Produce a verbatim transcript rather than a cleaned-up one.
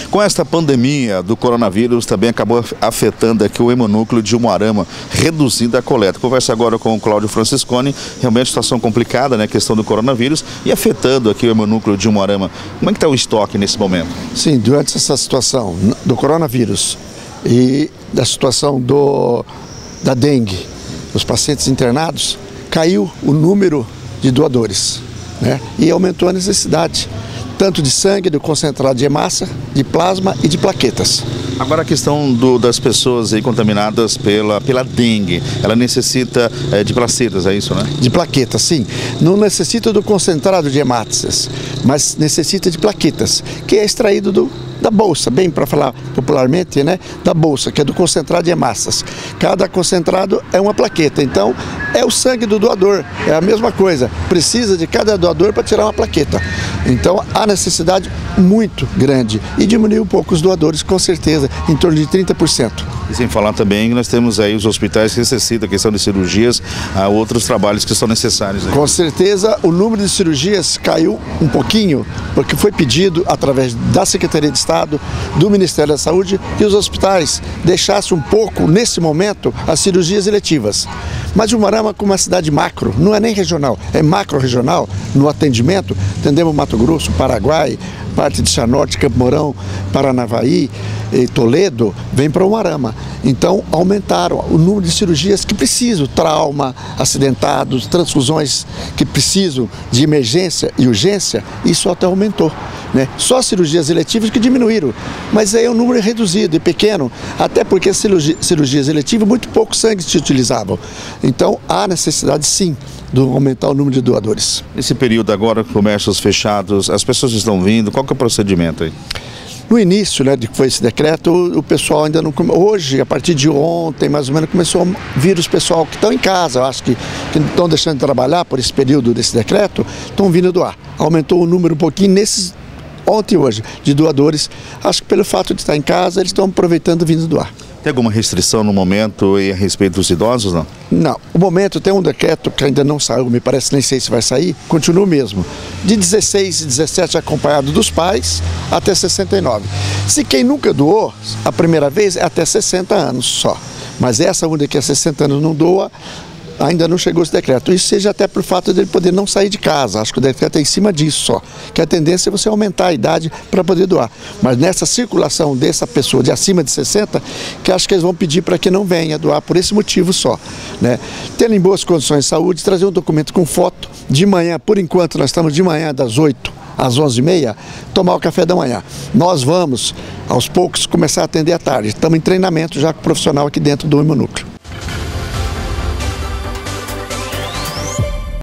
Com esta pandemia do coronavírus, também acabou afetando aqui o hemonúcleo de Umuarama, reduzindo a coleta. Converso agora com o Cláudio Franciscone, realmente situação complicada, né, questão do coronavírus, e afetando aqui o hemonúcleo de Umuarama. Como é que está o estoque nesse momento? Sim, durante essa situação do coronavírus e da situação do, da dengue, os pacientes internados, caiu o número de doadores, né, e aumentou a necessidade tanto de sangue, do concentrado de hemácia, de plasma e de plaquetas. Agora a questão do, das pessoas aí contaminadas pela, pela dengue, ela necessita é, de placetas, é isso, né? De plaquetas, sim. Não necessita do concentrado de hemácias, mas necessita de plaquetas, que é extraído do, da bolsa, bem para falar popularmente, né? Da bolsa, que é do concentrado de hemácias. Cada concentrado é uma plaqueta, então é o sangue do doador, é a mesma coisa. Precisa de cada doador para tirar uma plaqueta. Então há necessidade muito grande e diminuir um pouco os doadores, com certeza, em torno de trinta por cento. E sem falar também que nós temos aí os hospitais que necessitam, a questão de cirurgias, há outros trabalhos que são necessários. Aí. Com certeza o número de cirurgias caiu um pouquinho, porque foi pedido através da Secretaria de Estado, do Ministério da Saúde, que os hospitais deixassem um pouco, nesse momento, as cirurgias eletivas. Mas Umuarama, como uma cidade macro, não é nem regional, é macro-regional no atendimento, atendemos Mato Grosso, Paraguai, parte de Cianorte, Campo Mourão, Paranavaí, e Toledo, vem para Umuarama. Então aumentaram o número de cirurgias que precisam, trauma, acidentados, transfusões que precisam de emergência e urgência, isso até aumentou, né? Só cirurgias eletivas que diminuíram, mas aí é um número reduzido e pequeno, até porque as cirurgias, cirurgias eletivas muito pouco sangue se utilizavam. Então há necessidade sim de aumentar o número de doadores. Nesse período agora, comércios fechados, as pessoas estão vindo, qual que é o procedimento aí? No início, né, de que foi esse decreto, o pessoal ainda não... Hoje, a partir de ontem, mais ou menos, começou a vir os pessoal que estão em casa, eu acho que, que não estão deixando de trabalhar por esse período desse decreto, estão vindo doar. Aumentou o número um pouquinho nesses, ontem e hoje, de doadores. Acho que pelo fato de estar em casa, eles estão aproveitando vindo doar. Tem alguma restrição no momento e a respeito dos idosos, não? Não. O momento tem um decreto que ainda não saiu, me parece, nem sei se vai sair, continua o mesmo. De dezesseis e dezessete acompanhado dos pais até sessenta e nove. Se quem nunca doou, a primeira vez é até sessenta anos só. Mas essa onde que é sessenta anos não doa, ainda não chegou esse decreto. Isso seja até por fato dele poder não sair de casa. Acho que o decreto é em cima disso só. Que a tendência é você aumentar a idade para poder doar. Mas nessa circulação dessa pessoa de acima de sessenta, que acho que eles vão pedir para que não venha doar por esse motivo só, né? Tendo em boas condições de saúde, trazer um documento com foto. De manhã, por enquanto, nós estamos de manhã das oito às onze e meia, tomar o café da manhã. Nós vamos, aos poucos, começar a atender à tarde. Estamos em treinamento já com o profissional aqui dentro do hemonúcleo.